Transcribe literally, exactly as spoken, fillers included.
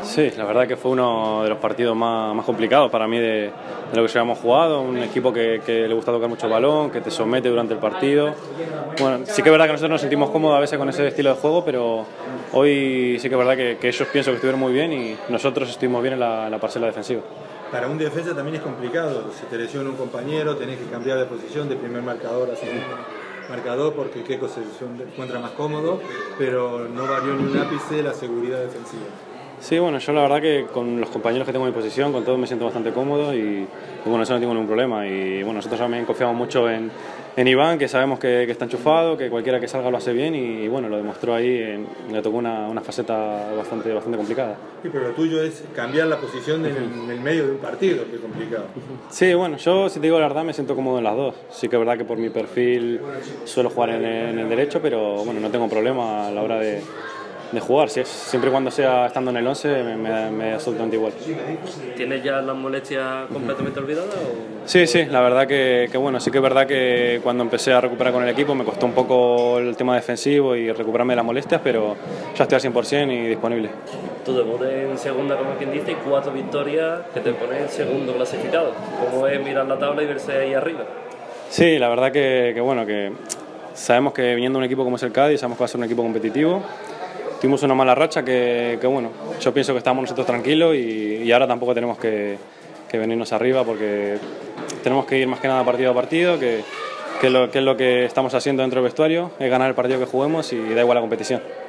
Sí, la verdad que fue uno de los partidos más, más complicados para mí de, de lo que llevamos jugado, un equipo que, que le gusta tocar mucho el balón, que te somete durante el partido. Bueno, sí que es verdad que nosotros nos sentimos cómodos a veces con ese estilo de juego, pero hoy sí que es verdad que, que ellos pienso que estuvieron muy bien y nosotros estuvimos bien en la, en la parcela defensiva. Para un defensa también es complicado, si te lesiona un compañero tenés que cambiar de posición de primer marcador a segundo marcador porque Keco se encuentra más cómodo, pero no varió ni un ápice la seguridad defensiva. Sí, bueno, yo la verdad que con los compañeros que tengo a mi posición, con todos me siento bastante cómodo y, y bueno, eso no tengo ningún problema. Y bueno, nosotros también confiamos mucho en, en Iván, que sabemos que, que está enchufado, que cualquiera que salga lo hace bien y, y bueno, lo demostró ahí, en, le tocó una, una faceta bastante, bastante complicada. Sí, pero lo tuyo es cambiar la posición en el, en el medio de un partido, que es complicado. Sí, bueno, yo si te digo la verdad me siento cómodo en las dos. Sí que es verdad que por mi perfil suelo jugar en el, en el derecho, pero bueno, no tengo problema a la hora de de jugar, si es, siempre y cuando sea estando en el once me, me, me da absolutamente igual. ¿Tienes ya las molestias completamente olvidadas? O? Sí, sí, la verdad que, que bueno, sí que es verdad que cuando empecé a recuperar con el equipo me costó un poco el tema defensivo y recuperarme de las molestias, pero ya estoy al cien por cien y disponible. Tu debut en segunda, como quien dice, y cuatro victorias que te ponen en segundo clasificado. ¿Cómo es mirar la tabla y verse ahí arriba? Sí, la verdad que, que bueno, que sabemos que viniendo un equipo como es el Cádiz, sabemos que va a ser un equipo competitivo. Tuvimos una mala racha que, que bueno, yo pienso que estamos nosotros tranquilos y, y ahora tampoco tenemos que, que venirnos arriba porque tenemos que ir más que nada partido a partido, que, que, lo, que es lo que estamos haciendo dentro del vestuario, es ganar el partido que juguemos y da igual la competición.